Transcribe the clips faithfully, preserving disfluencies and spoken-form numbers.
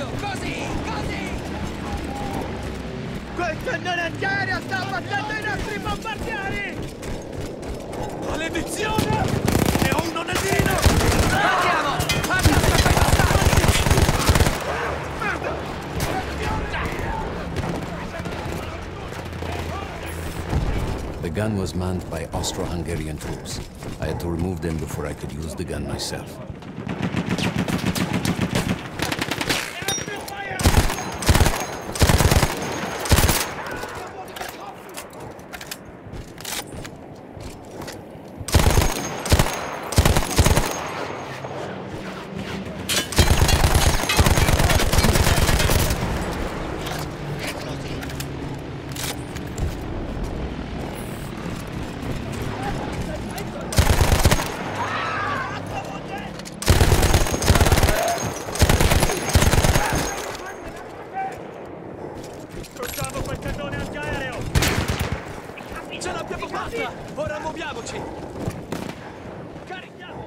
Adesso, così, così! Quel cannone antiaereo sta abbattendo i nostri bombardieri! Maledizione! Ne ho uno nel mirino! Andiamo! Attacca quei bastardi! The gun was manned by Austro-Hungarian troops. I had to remove them before I could use the gun myself. Ora muoviamoci! Carichiamo!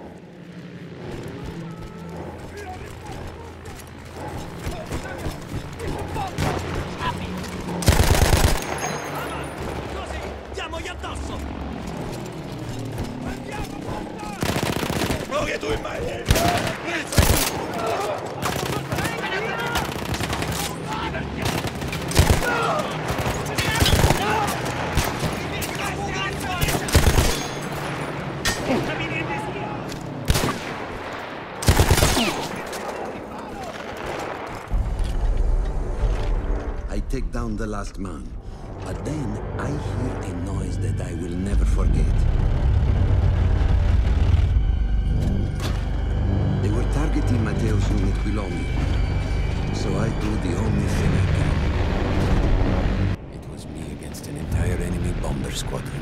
Così! Diamogli addosso! Andiamo! Oh, che tu in mai! I take down the last man, but then I hear a noise that I will never forget. They were targeting Mateusz unit below me, so I do the only thing I can. It was me against an entire enemy bomber squadron.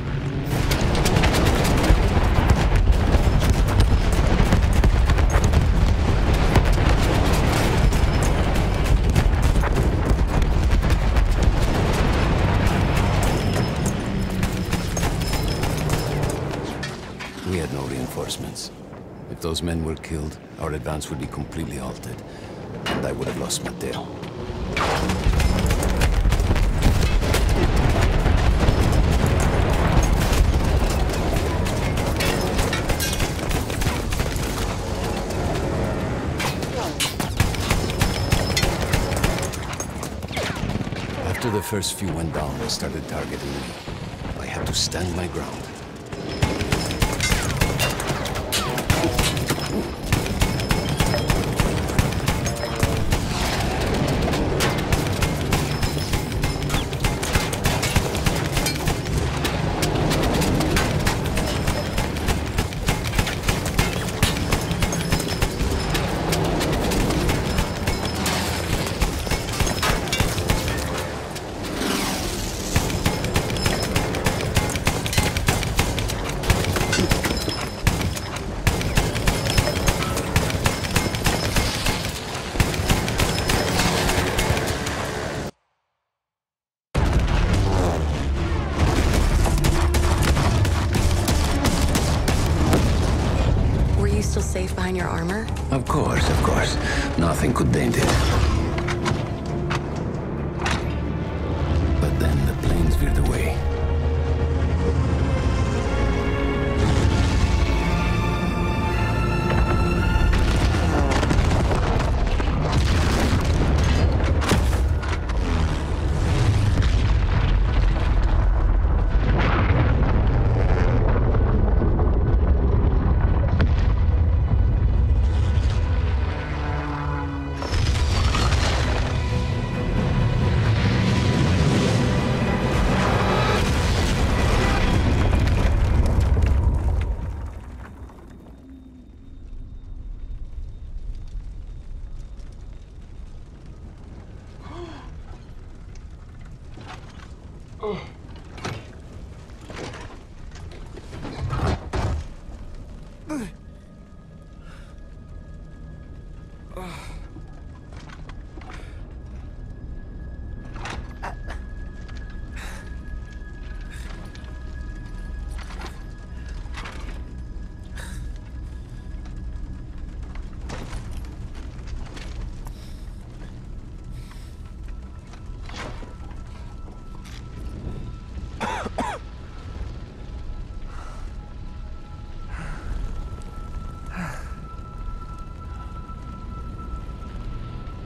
We had no reinforcements. If those men were killed, our advance would be completely halted, and I would have lost Matteo. After the first few went down, they started targeting me. I had to stand my ground. Still safe behind your armor? Of course, of course. Nothing could dent it. But then the planes veered away.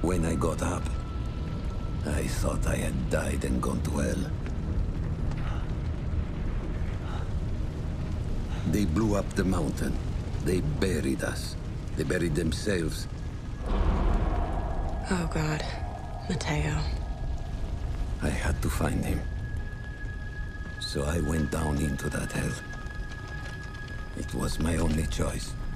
When I got up, I thought I had died and gone to hell. They blew up the mountain. They buried us. They buried themselves. Oh, God. Mateo. I had to find him. So I went down into that hell. It was my only choice.